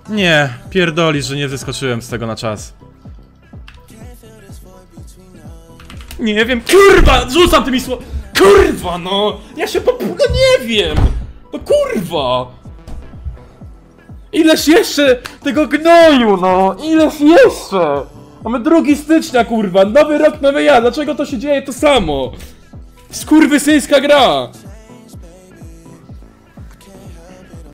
Nie, pierdolisz, że nie wyskoczyłem z tego na czas. Nie wiem, kurwa! Rzucam tymi słowami! Kurwa, no! Ja się no nie wiem! No kurwa! Ileż jeszcze tego gnoju, no! Ileż jeszcze! Mamy 2 stycznia, kurwa! Nowy rok, nowy ja! Dlaczego to się dzieje to samo? Skurwysyjska gra!